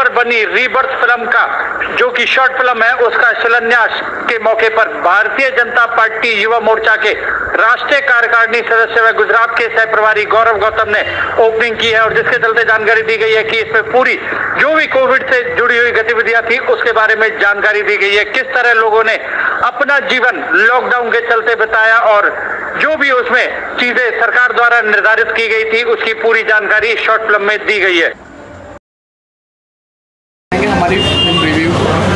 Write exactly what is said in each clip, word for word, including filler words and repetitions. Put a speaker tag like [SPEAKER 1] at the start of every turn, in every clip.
[SPEAKER 1] पर बनी rebirth film का, जो कि शॉर्ट फिल्म है, उसका शिलान्यास के मौके पर भारतीय जनता पार्टी युवा मोर्चा के राष्ट्रीय कार्यकारिणी सदस्य व गुजरात के सह प्रभारी गौरव गौतम ने ओपनिंग की है। और जिसके चलते जानकारी दी गई है कि इसमें पूरी जो भी कोविड से जुड़ी हुई गतिविधियां थी उसके बारे में जानकारी दी गई है, किस तरह लोगों ने अपना जीवन लॉकडाउन के चलते बिताया और जो भी उसमें चीजें सरकार द्वारा निर्धारित की गई थी उसकी पूरी जानकारी शॉर्ट फिल्म में दी गई है।
[SPEAKER 2] हमारी फिल्म रिव्यू।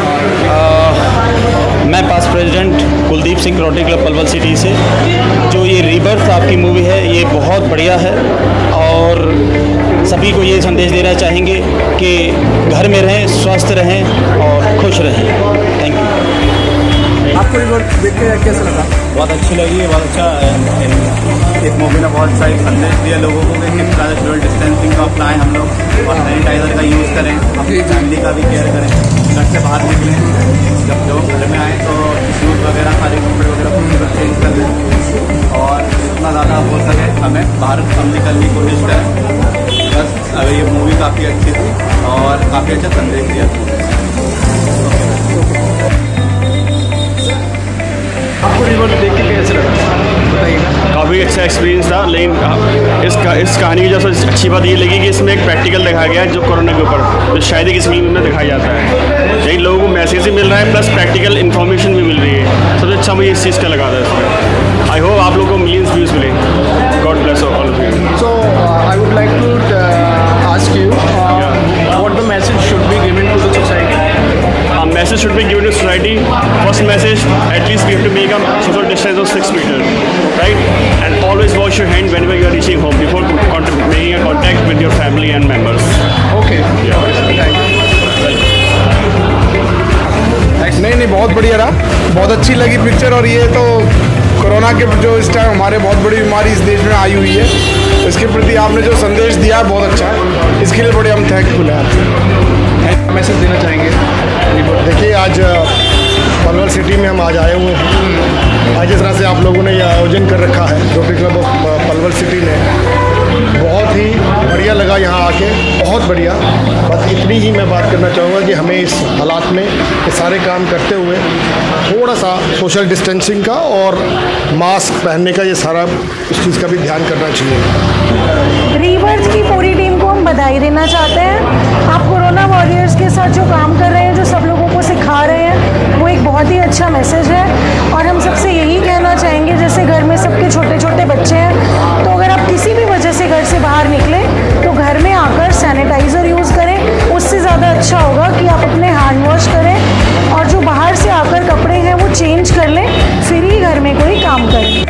[SPEAKER 3] मैं past president Kuldeep Singh Rotary Club Palwal city से। जो ये रीबर्थ आपकी मूवी है ये बहुत बढ़िया है और सभी को ये संदेश देना चाहेंगे कि घर में रहें, स्वस्थ रहें और खुश रहें। Thank you.
[SPEAKER 2] आपको रिबर्थ देख के कैसा लगा?
[SPEAKER 4] बहुत अच्छी लगी, बहुत अच्छा। इस मूवी ने बहुत सारी संदेश दिया लोगों को कि किस तरह सोशल डिस्टेंसिंग का अपनाएं हम लोग और सैनिटाइजर का यूज़ करें, अपनी फैमिली का भी केयर करें, घर से बाहर निकलें, जब लोग घर में आएँ तो शूज़ वगैरह सारे कपड़े वगैरह पूरा चेंज कर लें और जितना ज़्यादा हो सके हमें बाहर कम निकलने की कोशिश करें। बस अगर ये मूवी काफ़ी अच्छी थी और काफ़ी अच्छा संदेश दिया था।
[SPEAKER 2] आपको रिबर्थ देख के कैसे लगा बताइएगा?
[SPEAKER 5] काफ़ी अच्छा एक्सपीरियंस था, लेकिन इस इस कहानी की जो सबसे अच्छी बात ये लगी कि इसमें एक प्रैक्टिकल दिखाया गया है जो कोरोना के ऊपर, जो शायद एक फिल्म में दिखाया जाता है। यही लोगों को मैसेज भी मिल रहा है प्लस प्रैक्टिकल इन्फॉर्मेशन भी मिल रही है। सबसे अच्छा मुझे इस चीज़ का लगा था इसमें। आई होप आप लोगों को मिलियंस व्यूज़ मिले। God bless all of you.
[SPEAKER 2] So I would like to ask you what the message should be given to the society?
[SPEAKER 5] Message should be given to society. First message, at least we have to make a social distance of six meters, right? And always wash your hand whenever you are reaching home before contact, making a contact with your family and members.
[SPEAKER 2] Okay.
[SPEAKER 5] Yeah.
[SPEAKER 6] नहीं नहीं बहुत बढ़िया रहा, बहुत अच्छी लगी picture. और ये तो कोरोना के जो इस टाइम हमारे बहुत बड़ी बीमारी इस देश में आई हुई है, इसके प्रति आपने जो संदेश दिया बहुत अच्छा है, इसके लिए बड़े हम थैंकफुल हैं आपसे।
[SPEAKER 2] मैसेज देना चाहेंगे?
[SPEAKER 6] देखिए आज पलवल सिटी में हम आज आए हुए हैं। आज जिस तरह से आप लोगों ने ये आयोजन कर रखा है Rotary Club of Palwal city ने, बहुत ही बढ़िया लगा यहाँ आके, बहुत बढ़िया। बस इतनी ही मैं बात करना चाहूँगा कि हमें इस हालात में ये सारे काम करते हुए थोड़ा सा सोशल डिस्टेंसिंग का और मास्क पहनने का, ये सारा इस चीज़ का भी ध्यान करना चाहिए।
[SPEAKER 7] रीबर्थ की पूरी टीम को हम बधाई देना चाहते हैं। आप कोरोना वॉरियर्स के साथ जो काम कर रहे हैं, जो सब लोगों को सिखा रहे हैं, वो एक बहुत ही अच्छा मैसेज है। और हम सबसे यही कहना चाहेंगे, जैसे घर में सबके छोटे छोटे बच्चे हैं, तो अगर आप किसी भी वजह से घर से बाहर निकलें तो घर में आकर सैनिटाइज़र यूज़ करें। उससे ज़्यादा अच्छा होगा कि आप अपने हैंड वॉश करें और जो बाहर से आकर कपड़े हैं वो चेंज कर लें, फिर ही घर में कोई काम करें।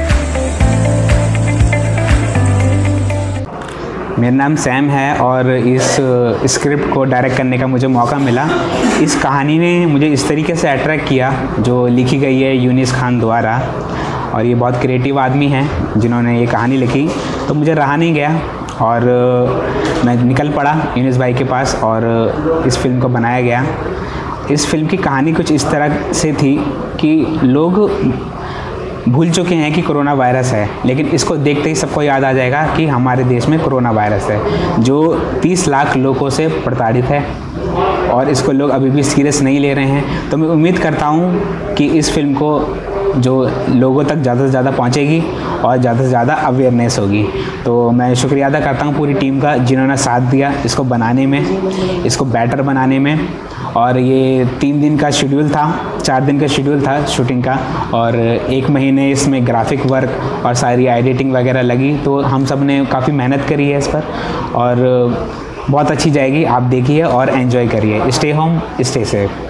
[SPEAKER 8] मेरा नाम सैम है और इस स्क्रिप्ट को डायरेक्ट करने का मुझे मौका मिला। इस कहानी ने मुझे इस तरीके से अट्रैक्ट किया जो लिखी गई है यूनिस खान द्वारा, और ये बहुत क्रिएटिव आदमी हैं जिन्होंने ये कहानी लिखी। तो मुझे रहा नहीं गया और मैं निकल पड़ा यूनिस भाई के पास और इस फिल्म को बनाया गया। इस फिल्म की कहानी कुछ इस तरह से थी कि लोग भूल चुके हैं कि कोरोना वायरस है, लेकिन इसको देखते ही सबको याद आ जाएगा कि हमारे देश में कोरोना वायरस है जो तीस लाख लोगों से प्रताड़ित है और इसको लोग अभी भी सीरियस नहीं ले रहे हैं। तो मैं उम्मीद करता हूँ कि इस फिल्म को जो लोगों तक ज़्यादा से ज़्यादा पहुँचेगी और ज़्यादा से ज़्यादा अवेयरनेस होगी। तो मैं शुक्रिया अदा करता हूँ पूरी टीम का जिन्होंने साथ दिया इसको बनाने में, इसको बेटर बनाने में। और ये तीन दिन का शेड्यूल था, चार दिन का शेड्यूल था शूटिंग का, और एक महीने इसमें ग्राफिक वर्क और सारी एडिटिंग वगैरह लगी। तो हम सब ने काफ़ी मेहनत करी है इस पर और बहुत अच्छी जाएगी। आप देखिए और एंजॉय करिए। Stay home, stay safe.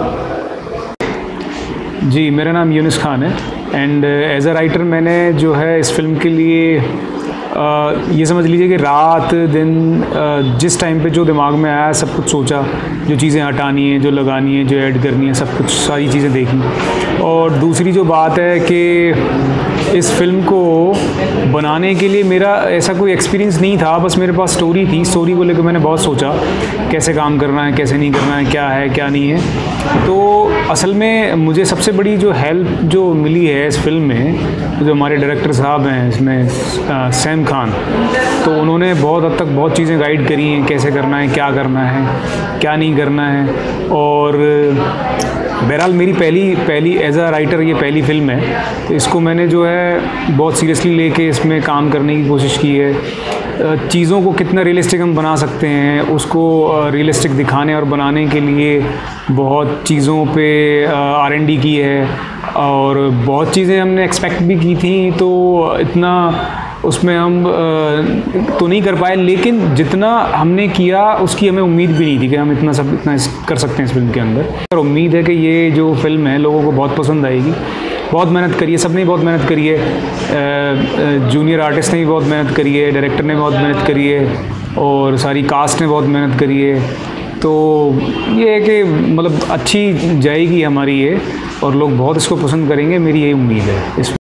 [SPEAKER 9] जी, मेरा नाम यूनिस खान है एंड एज अ राइटर मैंने जो है इस फिल्म के लिए आ, ये समझ लीजिए कि रात दिन आ, जिस टाइम पे जो दिमाग में आया सब कुछ सोचा, जो चीज़ें हटानी है, जो लगानी है, जो ऐड करनी है, सब कुछ सारी चीज़ें देखी। और दूसरी जो बात है कि इस फिल्म को बनाने के लिए मेरा ऐसा कोई एक्सपीरियंस नहीं था, बस मेरे पास स्टोरी थी। स्टोरी को लेकर मैंने बहुत सोचा कैसे काम करना है, कैसे नहीं करना है, क्या है क्या नहीं है। तो असल में मुझे सबसे बड़ी जो हेल्प जो मिली है इस फिल्म में, जो हमारे डायरेक्टर साहब हैं इसमें, सैम खान, तो उन्होंने बहुत हद तक बहुत चीज़ें गाइड करी हैं, कैसे करना है, क्या करना है, क्या नहीं करना है। और बहरहाल मेरी पहली पहली एज अ राइटर ये पहली फ़िल्म है, तो इसको मैंने जो है बहुत सीरियसली लेके इसमें काम करने की कोशिश की है। चीज़ों को कितना रियलिस्टिक हम बना सकते हैं, उसको रियलिस्टिक दिखाने और बनाने के लिए बहुत चीज़ों पे आर एन डी की है, और बहुत चीज़ें हमने एक्सपेक्ट भी की थी, तो इतना उसमें हम तो नहीं कर पाए, लेकिन जितना हमने किया उसकी हमें उम्मीद भी नहीं थी कि हम इतना सब इतना कर सकते हैं इस फिल्म के अंदर। और उम्मीद है कि ये जो फिल्म है लोगों को बहुत पसंद आएगी। बहुत मेहनत करी है, सबने बहुत मेहनत करी है, जूनियर आर्टिस्ट ने भी बहुत मेहनत करी है, डायरेक्टर ने बहुत मेहनत करी है, और सारी कास्ट ने बहुत मेहनत करी है। तो ये है कि मतलब अच्छी जाएगी हमारी ये, और लोग बहुत इसको पसंद करेंगे, मेरी यही उम्मीद है इस